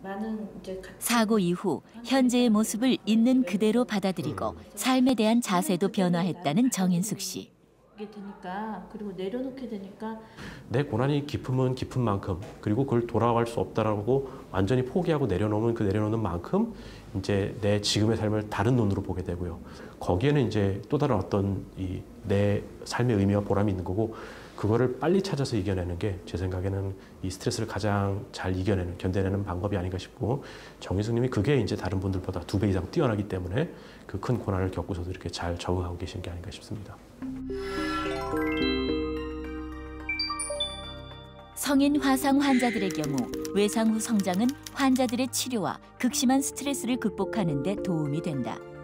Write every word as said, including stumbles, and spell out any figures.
나는 이제 사고 이후 현재의 모습을 있는 그대로 받아들이고 삶에 대한 자세도 변화했다는 정인숙 씨. 게 되니까 그리고 내려놓게 되니까 내 고난이 깊으면 깊은 만큼 그리고 그걸 돌아갈 수 없다라고 완전히 포기하고 내려놓으면 그 내려놓는 만큼 이제 내 지금의 삶을 다른 눈으로 보게 되고요. 거기에는 이제 또 다른 어떤 이 내 삶의 의미와 보람이 있는 거고 그거를 빨리 찾아서 이겨내는 게 제 생각에는 이 스트레스를 가장 잘 이겨내는 견뎌내는 방법이 아닌가 싶고 정인숙님이 그게 이제 다른 분들보다 두 배 이상 뛰어나기 때문에 그 큰 고난을 겪고서도 이렇게 잘 적응하고 계신 게 아닌가 싶습니다. 성인 화상 환자들의 경우 외상 후 성장은 환자들의 치료와 극심한 스트레스를 극복하는 데 도움이 된다.